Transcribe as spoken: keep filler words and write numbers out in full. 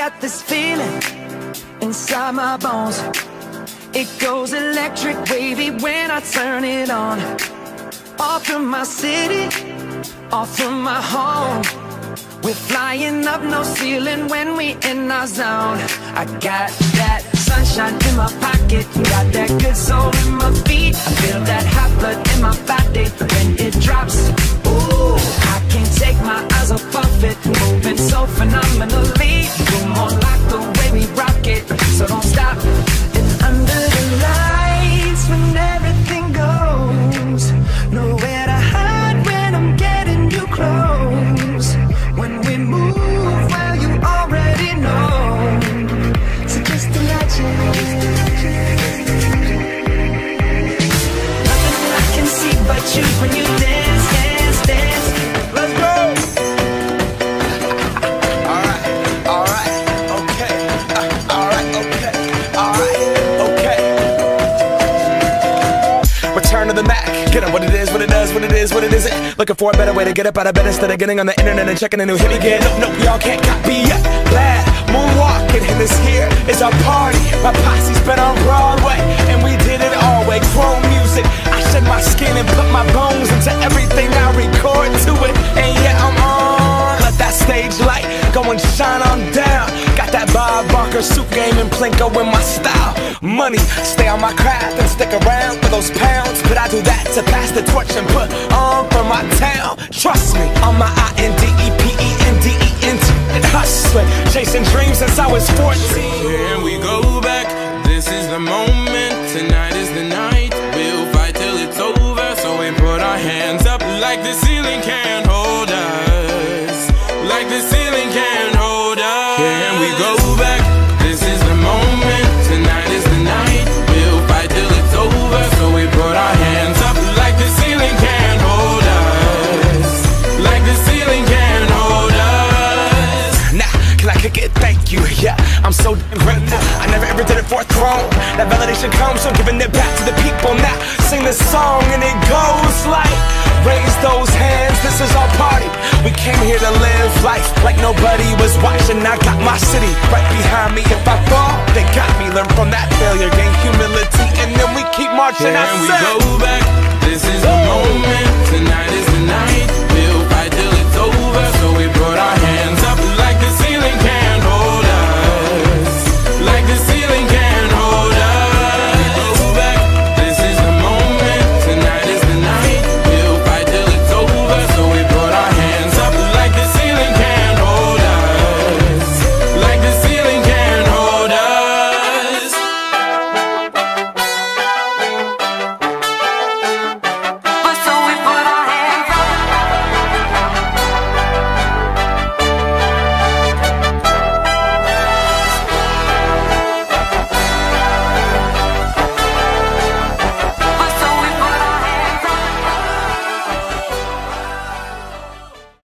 got this feeling inside my bones. It goes electric wavy when I turn it on. Off from my city, off from my home. We're flying up, no ceiling when we in our zone. I got that sunshine in my pocket, got that good soul in my feet. I feel that hot blood in my body when it drops. Ooh, I can't take my eyes off of it, moving so phenomenally. You're more like the way we rock it, so don't stop. And under the lights when everything goes, nowhere to hide when I'm getting you close. When we move, well, you already know. So just imagine, nothing I can see but you when you dance, dance, dance. Let's go. Alright, alright, okay. uh, Alright, okay, alright, okay. Return to the Mac. Get up what it is, what it does, what it is, what it isn't. Looking for a better way to get up out of bed instead of getting on the internet and checking a new hit again. Nope, nope, y'all can't copy yet. Glad moonwalking, and this here is our party. My posse's been on Broadway, and we did it all way. Chrome music, I shed my skin and put my bones into everything I record to it. And yeah, I'm on. Let that stage light go and shine on down. Got that Bob Barker suit game and Plinko in my style. Money, stay on my craft and stick around for those pounds. But I do that to pass the torch and put on for my town. Trust me, on my I N D E P E N D E N T and hustling, chasing dreams since I was fourteen. Here we go back, this is the moment, tonight is the night. We'll fight till it's over, so we put our hands up like the ceiling can't hold us. Like the ceiling can't hold us. Here we go back, this is the moment, tonight is the night. We'll fight till it's over, so we put our hands up like the ceiling can't hold us. Like the ceiling can't hold us. Nah, can I kick it? Thank you, yeah, I'm so grateful. I never ever did it for a throne. That validation comes from giving it back to the people. Now, sing this song and it goes like, raise those hands, this is our party. We came here to live life like nobody was watching. I got my city right behind me. If I fall, they got me. Learn from that failure, gain humility, and then we keep marching. And we go back.